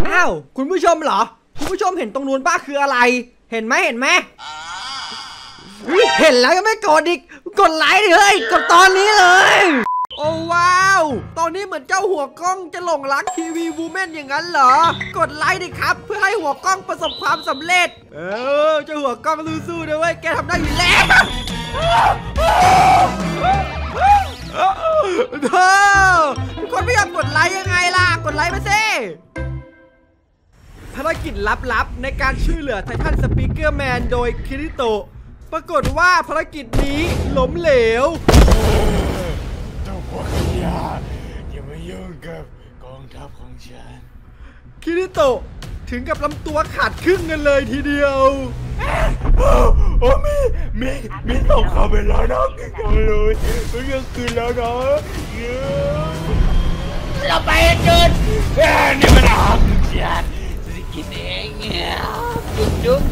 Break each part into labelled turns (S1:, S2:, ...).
S1: อ้าวคุณผู้ชมเหรอคุณผู้ชมเห็นตรงนู้นป้าคืออะไรเห็นไหมเห็นแล้วยังไม่กดอีกกดไลค์ดิเฮ้ยกดตอนนี้เลยโอ้ว้าวตอนนี้เหมือนเจ้าหัวกล้องจะหลงรักทีวีวูแมนอย่างนั้นเหรอกดไลค์ดิครับเพื่อให้หัวกล้องประสบความสำเร็จเจ้าหัวกล้องสู้ๆนะเว้ยแกทำได้อยู่แล้วทุกคนไม่อยากกดไลค์ยังไงล่ะกดไลค์มาสิภารกิจลับๆในการช่วยเหลือไททันสปีกเกอร์แมนโดยคิริโตะปรากฏว่าภารกิจนี้ล้มเหลว
S2: เจ้าพวกขยะอย่ามายุ่งกับกองทัพของฉัน
S1: คิริโตะถึงกับลำตัวขาดครึ่งกันเลยทีเดียว
S2: โอ้มีส่งเข้าไปแล้วนะยังเลยมันยังคืนแล้วนะเราไปจุดนี่มันอาหารของฉันจะกินเองจุ๊บ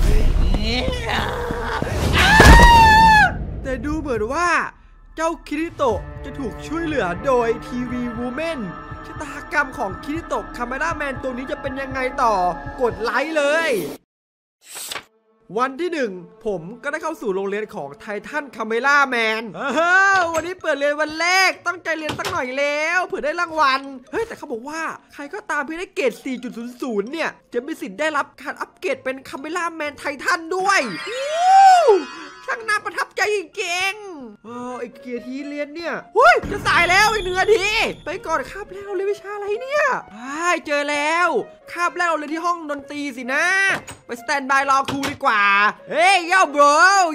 S1: แต่ดูเหมือนว่าเจ้าคิริโตะจะถูกช่วยเหลือโดยทีวีวูแมนชะตากรรมของคิริโตะคาเมล่าแมนตัวนี้จะเป็นยังไงต่อกดไลค์เลยวันที่1ผมก็ได้เข้าสู่โรงเรียนของไททันคาเมล่าแมนวันนี้เปิดเรียนวันแรกตั้งใจเรียนสักหน่อยแล้วเผื่อได้รางวัลเฮ้ยแต่เขาบอกว่าใครก็ตามที่ได้เกรด 4.00 เนี่ยจะมีสิทธิ์ได้รับการอัปเกรดเป็นคาเมล่าแมนไททันด้วยช่างน่าประทับใจจริงๆอีกกี่นาทีเรียนเนี่ยจะสายแล้วอีก1 นาทีไปก่อนคาบแรกเราเรียนวิชาอะไรเนี่ยเจอแล้วคาบแรกเราเรียนที่ห้องดนตรีสินะไปสแตนบายรอครูดีกว่าเฮ้ยโย่บร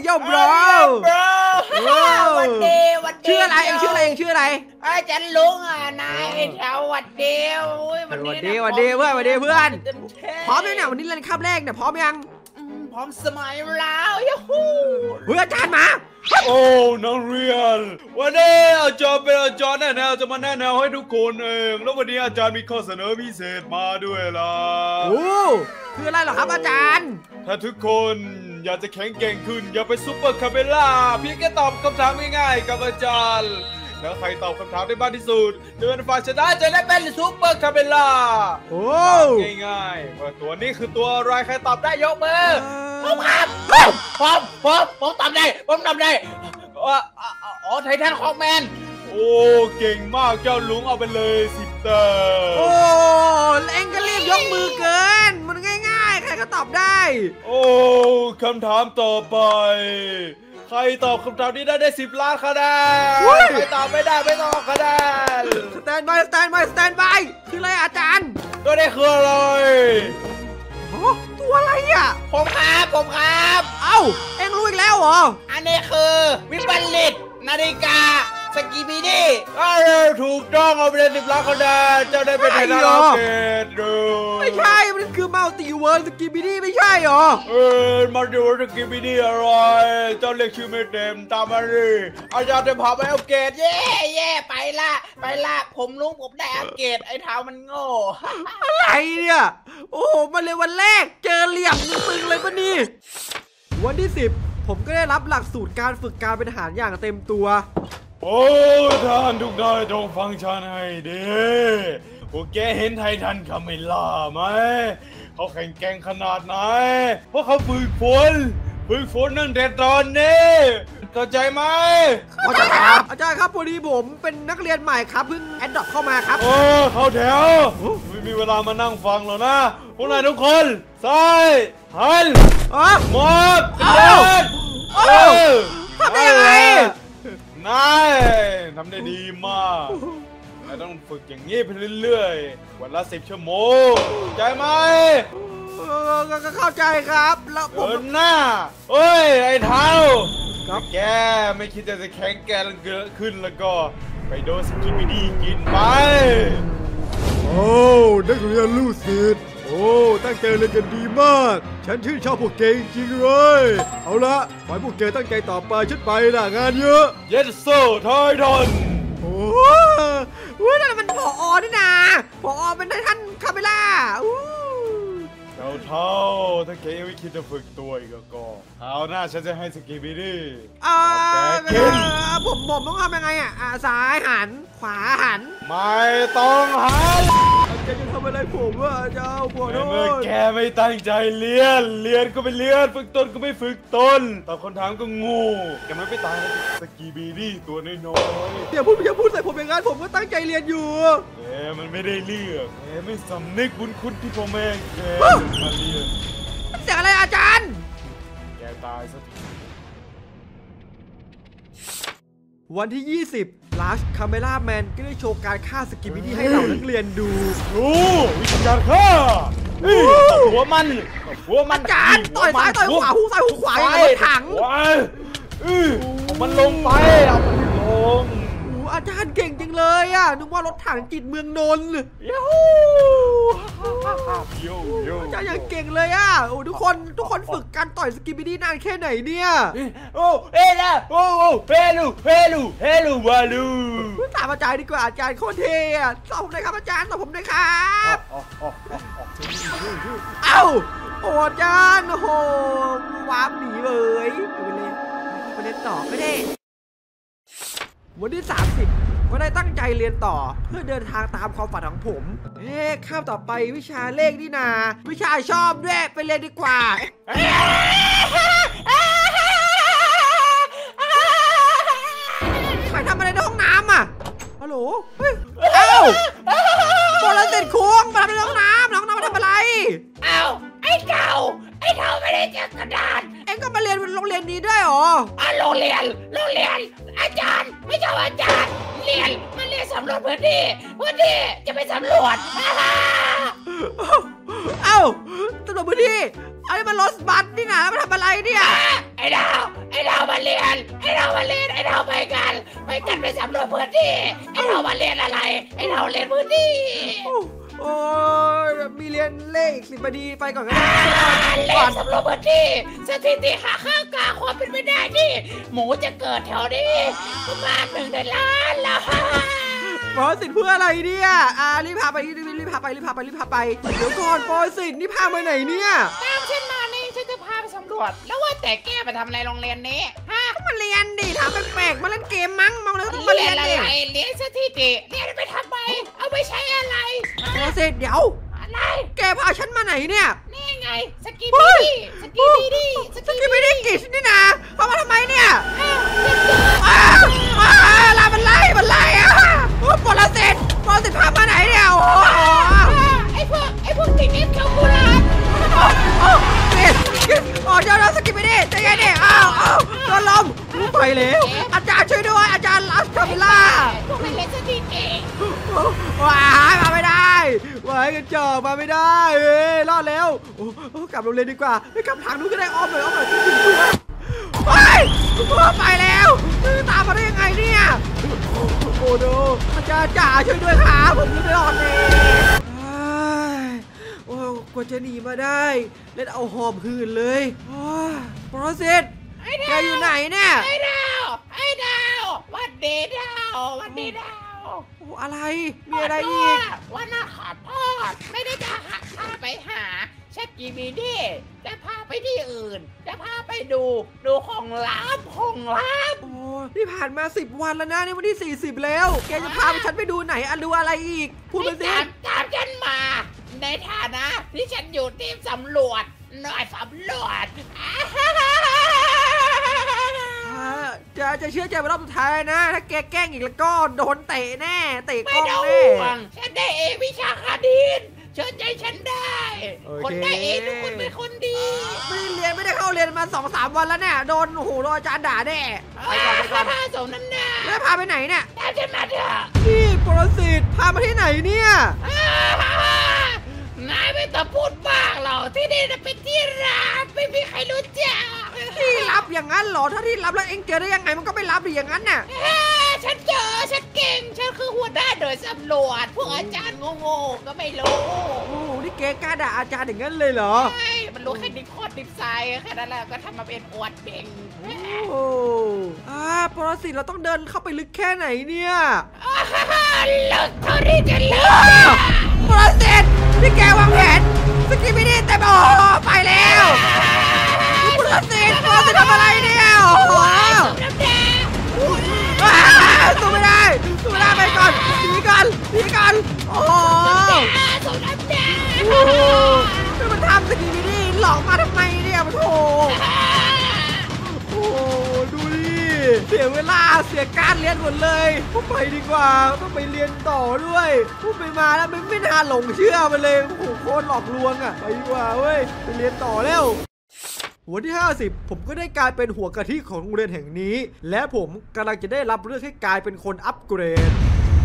S3: วันดี
S1: ชื่ออะไรเองชื่ออะไร
S3: ฉันลุงนายแถววันเดียว
S1: วันดีเพื่อนพร้อมยังเนี่ยวันนี้เรียนคาบแรกเนี่ยพร้อมยัง
S3: พร้อมสมัยแล้วยูฮู
S1: อาจารย์มา
S2: โอ้นักเรียนวันนี้อาจารย์เป็นอาจารย์แน่ๆจะมาแนะแนวให้ทุกคนเองแล้ววันนี้อาจารย์มีข้อเสนอพิเศษมาด้วยล่ะ
S1: คืออะไรเหรอครับอาจารย์
S2: ถ้าทุกคนอยากจะแข็งแกร่งขึ้นอย่าไปซุปเปอร์คาเมล่าเพียงแค่ตอบคำถามง่ายๆกับอาจารย์แล้วใครตอบคำถามได้มากที่สุดจะเป็นฝ่ายชนะจะได้เป็นซุปเปอร์คาเมล่าง่ายๆว่าตัวนี้คือตัวอะไรใครตอบได้ยกมือ
S3: ผมครับผมตอบได้ไททันของแมน
S2: โอ้เก่งมากเจ้าลุงเอาไปเลย10 แต้ม
S1: เอ็งก็รีบยกมือเกินมันง่ายๆใครก็ตอบได้
S2: คำถามต่อไปใครตอบคำถามนี้ได้10 ล้านคะแนนใครตอบไม่ได้ไม่ต้องคะแนน
S1: สแตนบายคืออะไรอาจารย์
S2: ตัวนี้คืออะไร
S1: ตัวอะไรอ่ะ
S3: ผมครับ
S1: เอ้าเอ็งรู้อีกแล้วเหรอ
S3: อันนี้คือวิบัลลิตนาฬิกาสกีบีดี้
S2: ถูกต้องเอาไปเลย10 ล้านคะแนนเจ้าได้เป็นไททันเกตดู
S1: ไม่ใช่มันคือมัลติเวิร์สสกีบีดี้ไม่ใช่เหรอ
S2: มัลติเวิร์สสกีบีดี้อะไรเจ้าเรียกชื่อไม่เต็มตามมาดิอาจารย์จะพาไปอัปเกรด
S3: เย่ไปละผมได้อัปเกรดไอ้เท้ามันโง่
S1: อะไรเนี่ยโอ้มาเลยวันแรกเจอเหลี่ยมตึงเลยปะนี่วันที่10ผมก็ได้รับหลักสูตรการฝึกการเป็นทหารอย่างเต็มตัว
S2: ท่านทุกนายจงฟังฉันให้ดีพวกแกเห็นไททันคาเมล่าไหมเขาแข็งแกร่งขนาดไหนเพราะเขาฝึกฝนตั้งแต่ตอนนี้เข้าใจไหม
S1: อาจารย์ครับพอดีผมเป็นนักเรียนใหม่ครับเพิ่งแอดดอปเข้ามาครับ
S2: เข้าแถวไม่มีเวลามานั่งฟังหรอกนะพวกนายทุกคนซ้ายหันมอบ
S1: ทำได้ยังไง
S2: นายทำได้ดีมากนายต้องฝึกอย่างนี้ไปเรื่อยๆวันละ10 ชั่วโมงใจไหม
S1: ก็เข้าใจครับแล้วผม
S2: หน้าไอ้เท้าแกไม่คิดจะแข็งแกร่งเกินขึ้นแล้วก็ไปโดนสกิบิดี้กินไป
S1: นักเรียนลูกศิษย์ตั้งใจเรียนกันดีมากฉันชื่นชอบพวกเกจริงเลยเอาละขอให้พวกเกตั้งใจต่อไปฉันไปนะงานเยอะ
S2: เยสโซ่ไททัน
S1: นั่นมันผอ.นี่นะผอ.เป็นไททันคาเมล่า
S2: เท่าถ้าแกยังไม่คิดจะฝึกตัวอีกก็คราวหน้าฉันจะให้สกีบิดี้
S1: ผมต้องทำยังไงซ้ายหันขวาหัน
S2: ไม่ต้องหัน
S1: แกจะทำอะไรผมวะเจ้าขอโท
S2: เมื่อ
S1: ษ
S2: แกไม่ตั้งใจเรียนก็ไม่เรียนฝึกตนก็ไม่ฝึกตนตอบคำถามก็โง่แกไม่ไปตายแล้วสกีบีดี้ตัวน้อย
S1: อย่าพูดใส่ผมอย่างนั้นผมก็ตั้งใจเรียนอยู่
S2: ๆแกมันไม่ได้เลือกแกไม่สำนึกบุญคุณที่พ่อแม่แกมาเรียน
S1: เสียงอะไรอาจารย์
S2: แกตายซะที
S1: วันที่ 20 Last Camera Man ก็ได้โชว์การฆ่าสกิบิดี้ให้เหล่านักเรียนดู
S2: โอ้วิธีการฆ่าตบหัวมันตบหัวมัน
S1: อาจารย์ต่อยซ้ายต่อยขวาหูซ้ายหูขวาอย่างกับรถถัง
S2: เอามันลงไปเอามันลง
S1: โอ้อาจารย์เก่งจังเลยอ่ะนึกว่ารถถังจิตเมืองนนท์
S2: ยูโย่
S1: อาจารย์ยังเก่งเลยอ่ะโอ้ทุกคนฝึกการต่อยสกิบิดี้นานแค่ไหนเนี่ย
S2: โอ้เฮ้ล่ะโอ้เฮลูวาลู
S1: ถามอาจารย์ดีกว่าอาจารย์โคตรเท่อะสอนผมหน่อยครับอาจารย์สอนผมหน่อยครับเอ้าโอ้อาจารย์โอ้โหวาร์ปหนีเลยไปเล่นต่อไม่ได้วันที่ 30ก็ได้ตั้งใจเรียนต่อเพื่อเดินทางตามความฝันของผมข้ามต่อไปวิชาเลขนี่นาวิชาชอบด้วยไปเรียนดีกว่าใครทำอะไรในห้องน้ำอ่ะฮัลโหลเอ้าบอลเสร็จคุ้งมาทำในห้องน้ำมาทำอะไร
S3: เอ้าไอ้เท่าไม่ได้เจอกระดาษ
S1: เอ็งก็มาเรียนโรงเรียนนี้ด้วยเหรอ
S3: โรงเรียนอาจารย์ไม่ใช่อาจารย์เรียนสำรวจพื้นที่จะไปสำรวจ
S1: เอ้าตำรวจพื้นที่อันนี้มันรถบัสนี่นะแล้วมาทำอะไรเนี่ย
S3: ไอ้ดาวมาเรียนไอ้ดาวไปกันไปสำรวจพื้นที่ไอ้ดาวมาเรียนอะไรไอ้ดาวเรียนพื้นที่
S1: โอ้ยมีเรียนเลขอีก10 นาทีไปก่อนก็ได้
S3: เรียนสำรวจพื้นที่สถิติหาค่ากาความเป็นไปได้ที่หมูจะเกิดแถวนี้ประมาณ1 ในล้านแล้ว
S1: ปอสิทธิ์เพื่ออะไรเนี่ยรีบพาไปรีบพาไปเดี๋ยวก่อนปอสิทธิ์นี่พามาไหนเนี่ย
S3: ตามฉันมานี่ฉันจะพาไปสำรวจแล้วว่าแต่แกไปทำอะไรโรงเรียนนี้ฮะ
S1: ก็มาเรียนดิถามแปลกๆมาเล่นเกมมั้งมาเลยต้องมาเรียนดิ
S3: เรียนสถิติเรียนไปทำไมเอาไปใช้อะไร
S1: ปอสิทธิ์เดี๋ยว
S3: อะไร
S1: แกพาฉันมาไหนเนี่ย
S3: นี่ไงสกีบีดี้สกีบีดี้
S1: สกิไม่ได้กิจนี่นะพามาทำไมเนี่ย ลามันไล่อะปรสิตพามาไหนเนี่ยโอ้
S3: ไอ้พวกติดนิดเขากูรัก
S1: เจ้าสกิไม่ได้ใจเย็นดิอ้าวโดนลมไปแล้วอาจารย์ช่วยด้วยอาจารย์ลัสคาเมล่า
S3: พวกมันเล่นสถิติ
S1: ว้ายมาไม่ได้ว้ายกันจอกมาไม่ได้รอดแล้วกลับโรงเรียนดีกว่าไปกลับทางนู้นก็ได้อ้อมหน่อยถึงตัวไปแล้วตามมาได้ยังไงเนี่ยโอ้โหอาจารย์จ๋าช่วยด้วยครับผมจะไม่รอดเลยโอ้กว่าจะหนีมาได้เล่นเอาหอบหืนเลยปรสิตแกอยู่ไหนเนี่ย
S3: ไอ้ดาววันดีดาว
S1: อะไรมีอะไรอีก
S3: วันน่ะขอโทษไม่ได้จะพาไปหาชักกีบีดี้จะพาไปที่อื่นจะพาไปดูของลับ
S1: โอ้ที่ผ่านมา10 วันแล้วนะนี่วันที่40แล้วแกจะพาฉันไปดูไหนดูอะไรอีกพูดมาสิ
S3: ตามฉันมาในฐานะที่ฉันอยู่ทีมสำรวจหน่วยสำรวจ
S1: จะเชื่อใจไปรอบสุดท้ายนะถ้าแกแกล้งอีกแล้วก็โดนเตะแน่เตะกล้องแน่
S3: ฉันได้เอวิชาคดีนเชื่อใจฉันได้คนได้เอทุกคนเป็นคนดี
S1: ไม่ได้เข้าเรียนมา 2-3 วันแล้วเนี่ยโดนอาจารย์ด่าแน่
S3: ไปก่อนสมนั้นนะ
S1: แล้วพาไปไหนเนี่ย
S3: ตามฉันมาเถอะ
S1: นี่ปรสิตพามาที่ไหนเนี่ย
S3: นายไม่ต้องพูดบ้างหรอกที่นี่เป็นที่ลับไม่มีใครรู้จัก
S1: ที่ลับอย่างนั้นหรอถ้าที่ลับแล้วเอ็งเจอได้ยังไงมันก็ไม่ลับดิอย่างนั้นน่ะ
S3: ฉันเจอฉันเก่งฉันคือหัวหน้าโดยสำรวจพวกอาจารย์โง่ๆก็ไม่รู้
S1: โอ้นี่แกกล้าด่าอาจารย์อย่างนั้นเลยเหรอ
S3: ใช่มันรู้แค่ดิบโคตรดิบทรายแค่นั้นแหละก็ทำมาเป็นอวดเบ่ง
S1: โอ้ปรสิตเราต้องเดินเข้าไปลึกแค่ไหนเนี่ย
S3: ลึกเท่าที่จะลึก
S1: ปรสิตนี่แกวางแผนสกิไม่ได้แต่ไปแล้วปรสิตทำอะไรเนี่ยโอ้โหสู้ไม่ได้ไปก่อนหนีกันโอ้สกีบิดี้หลอกมาทำไมเนี่ยโธ่โอ้ดูดิเสียเวลาเสียการเรียนหมดเลยผมไปดีกว่าต้องไปเรียนต่อด้วยพูดไปมาแล้วไม่น่าหลงเชื่อมันเลยโอ้โหโคตรหลอกลวงอ่ะไปดีกว่าเว้ยไปเรียนต่อแล้วหัวที่50ผมก็ได้กลายเป็นหัวกะทิของโรงเรียนแห่งนี้และผมกำลังจะได้รับเลือกให้กลายเป็นคนอัปเกรด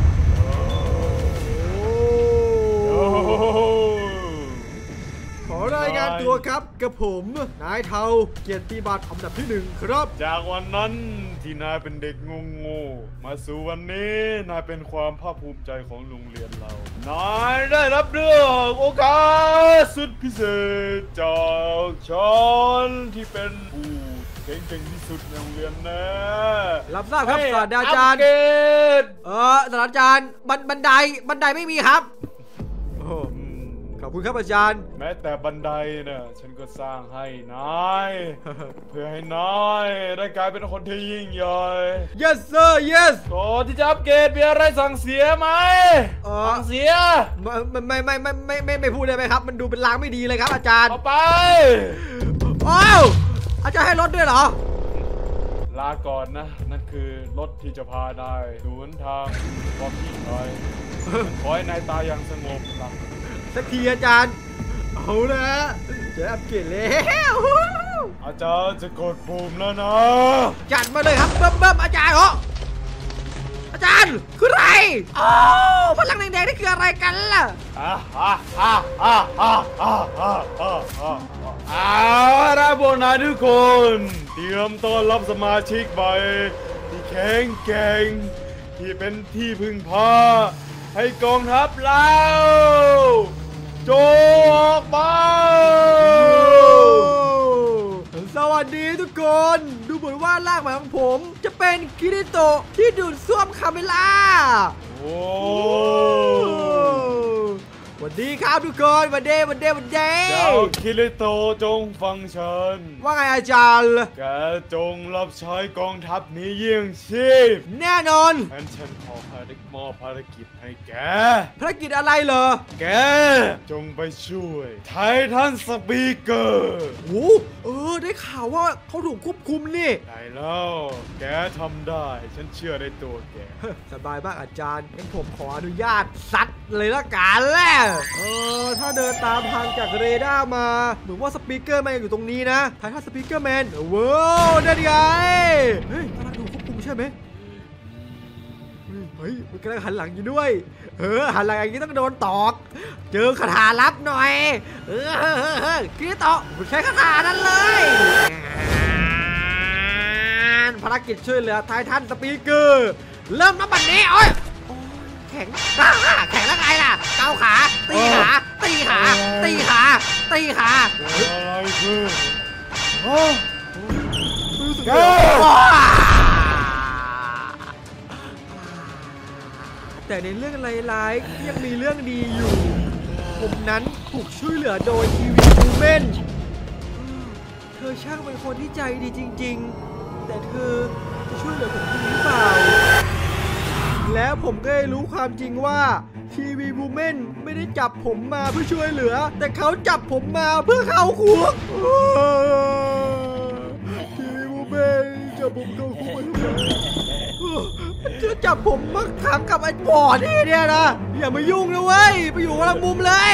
S1: ขอรายงานตัวครับกับผมนายเทาเกียรติบัตรอันดับที่1ครับ
S2: จากวันนั้นที่นายเป็นเด็กงงมาสู่วันนี้นายเป็นความภาคภูมิใจของโรงเรียนเรานายได้รับเลือกโอกาสสุดพิเศษจากฉันที่เป็นผู้เก่งที่สุดในโรงเรียนนะ
S1: รับทราบครับศาสตราจารย์ศาสตราจารย์บันไดไม่มีครับขอบคุณครับอาจารย์
S2: แม้แต่บันไดเนี่ยฉันก็สร้างให้นายเพื่อให้นายได้กลายเป็นคนที่ยิ่งใหญ่
S1: yes sir yes
S2: ก่อนที่จะอัปเกรดมีอะไรสั่งเสียไหมสั่งเสีย
S1: ไม่พูดเลยไหมครับมันดูเป็นลางไม่ดีเลยครับอาจารย์
S2: เอาไป
S1: อ้าวอาจารย์ให้รถด้วยเหรอ
S2: ลาก่อนนะนั่นคือรถที่จะพานายสวนทางความยิ่งใหญ่ขอให้นายตายอย่างสงบหลับ
S1: สักทีอาจารย์เอาละจะอัปเกรดแล้ว
S2: อาจารย์จะกดปุ่มแล้วนะ
S1: จัดมาเลยครับเบิ่มอาจารย์เหรออาจารย์คืออะไรโอ้พลังแดงๆนี่คืออะไรกันล่ะ
S2: ละพวกนายทุกคนเตรียมต้อนรับสมาชิกใหม่ที่แข็งแกร่งที่เป็นที่พึ่งพาให้กองทัพเราโจออกมา
S1: สวัสดีทุกคนดูเหมือนว่าร่างใหม่ของผมจะเป็นคิริโตะที่ดูดซ่วมคาเมล่า
S2: โอ้
S1: สวัสดีครับทุกคนวันเดย์เ
S2: จ้าคิริโตะจงฟังฉัน
S1: ว่าไงอาจารย์
S2: แกจงรับใช้กองทัพนี้เยี่ยงชีพ
S1: แน่นอน
S2: งั้นฉันขอมอบภารกิจให้แก
S1: ภารกิจอะไรเหรอ
S2: แกจงไปช่วยไททันสปีกเกอร์
S1: โอ้ได้ข่าวว่าเขาถูกควบคุมนี่
S2: ได้แล้วแกทำได้ฉันเชื่อในตัวแก
S1: สบายมากอาจารย์งั้นผมขออนุญาตซัดเลยละกันแหละถ้าเดินตามทางจากเรดาร์มาเหมือนว่าสปีกเกอร์แมนอยู่ตรงนี้นะไททันสปีกเกอร์แมนว้าวได้ไงเฮ้ยกำลังถูกควบคุมใช่ไหมเฮ้ยมันกำลังหันหลังอยู่ด้วยหันหลังอย่างนี้ต้องโดนตอกเจอคาถาลับหน่อยคิริโตะใช้คาถานั้นเลยภารกิจช่วยเหลือไททันสปีกเกอร์เริ่มนับบัดนี้โอ้ยแข็งแล้วไงล่ะเกาขาตีขา
S2: อะไรคือ
S1: รู้สึกแต่ในเรื่องร้ายๆยังมีเรื่องดีอยู่ผมนั้นถูกช่วยเหลือโดยทีวีวูแมนเธอช่างเป็นคนที่ใจดีจริงๆแต่เธอจะช่วยเหลือผมจริงหรือเปล่าแล้วผมก็ได้รู้ความจริงว่าทีวีวูแมนไม่ได้จับผมมาเพื่อช่วยเหลือแต่เขาจับผมมาเพื่อเข้าคุกทีวีวูแมนจับผมเข้าคุกมาทำไมจะจับผมมาขังกับไอ้บอดนี่เนี่ยนะอย่ามายุ่งนะเว้ยไปอยู่คนละมุมเลย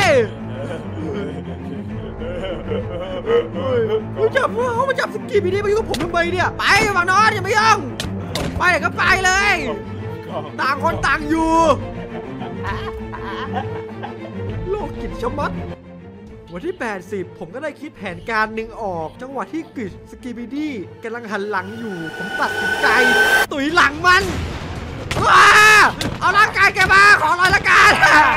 S1: เขามาจับสกีบีนี่มายุ่งกับผมทำไมเนี่ยไปฝั่งนอนอย่ามายุ่งไปก็ไปเลยต่างคนต่างอยู่โลกกิจชมัดวันที่80ผมก็ได้คิดแผนการหนึ่งออกจังหวะที่กฤษสกีบีดี้กำลังหันหลังอยู่ผมตัดสินใจตุ๋ยหลังมันเอาร่างกายแกมาขอรอยละกัน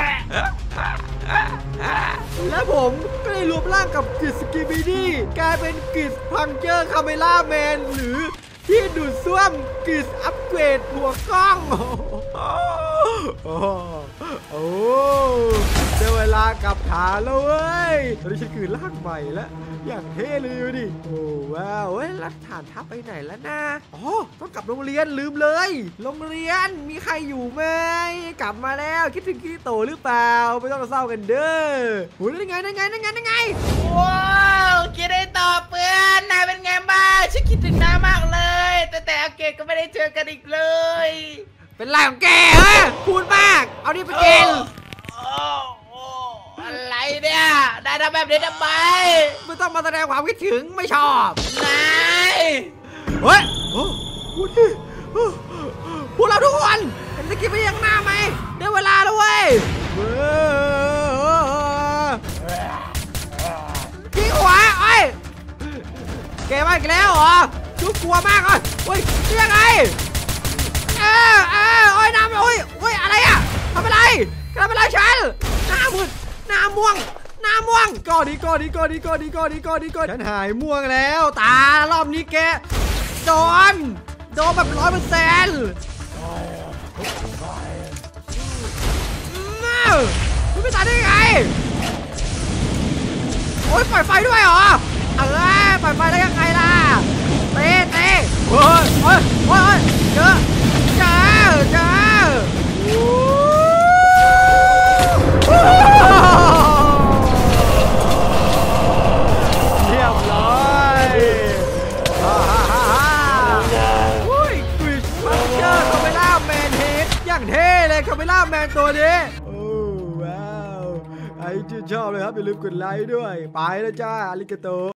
S1: และผมก็ได้รวมร่างกับกฤษสกีบีดี้กลายเป็นกฤษพังเจอร์คาเมล่าแมนหรือที่ดูดซ่วมกฤษอัปเกรดหัวกล้องโอ้ได้เวลากลับฐานแล้วเว้ยตอนนี้ฉันคือร่างใหม่แล้วอย่างเท่เลยดูดิโอ้ว้าวเว้ยรักฐานทัพไปไหนแล้วนะอ๋อต้องกลับโรงเรียนลืมเลยโรงเรียนมีใครอยู่ไหมกลับมาแล้วคิดถึงคิริโตะหรือเปล่าไม่ต้องเศร้ากันเด้อโอ้ยนั่นไง
S3: ว้าวคิดได้ต่อเพื่อนนายเป็นไงบ้างฉันคิดถึงนายมากเลยแต่อังเกตก็ไม่ได้เจอกันอีกเลย
S1: เป็นไรของแกฮะพูดมากเอานี่ไปกิน
S3: อะไรเนี่ยนายทำแบบนี้ทำไม
S1: ไม่ต้องมาแสดงความคิดถึงไม่ชอบ
S3: นาย
S1: เฮ้ยพูดดิพวกเราทุกคนเห็นสกิปไปยังหน้าไหมได้เวลาแล้วเว้ยยิงหัวไอ้แกมาอีกแล้วเหรอชุบกลัวมากเลยเฮ้ยยังไงโอ้ยน้ำโอ้ยอะไรอ่ะทำอะไรฉันหน้ามืดหน้าม่วงก่อนดีฉันหายม่วงแล้วตารอบนี้แกโดนแบบ 100%คุณไม่ตายได้ไงโอ้ยปล่อยไฟด้วยเหรอปล่อยไฟได้ยังไงล่ะเตะโอ้ยเจอเรียบร้อยอุ้ยคริสมาสเตอร์คาเมล่าแมนเฮดอย่างเท่เลยคาเมล่าแมนตัวนี้โอ้ว้าวไอ้ที่ชอบเลยครับอย่าลืมกดไลค์ด้วยไปแล้วจ้าอาริกาโต